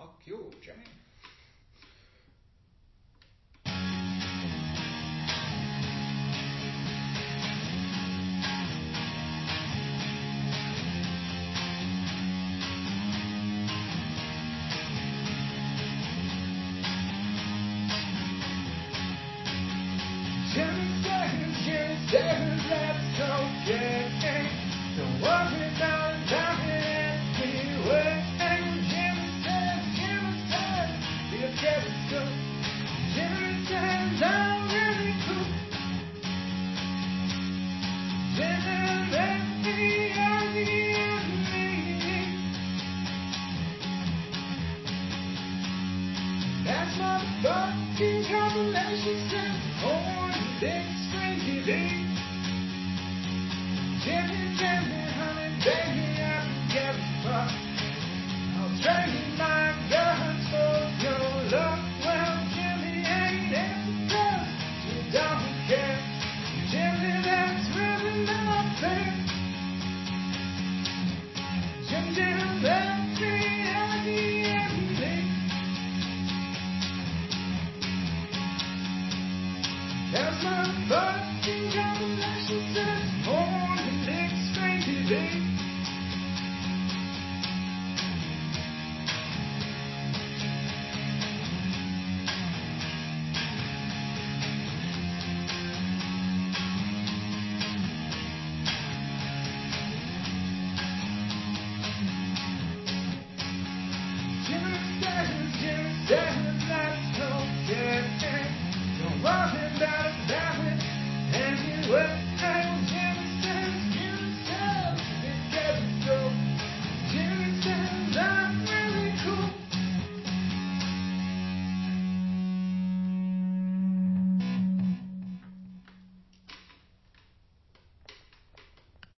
Fuck you, Jimmy. That's okay. Don't worry about it anyway. Jimmy said, you get it so. Jimmy says I'm really cool. Jimmy let me out me. That's my fucking combination set. Oh, this crazy day. Jimmy, honey, baby, I don't give a fuck. I'll trade you my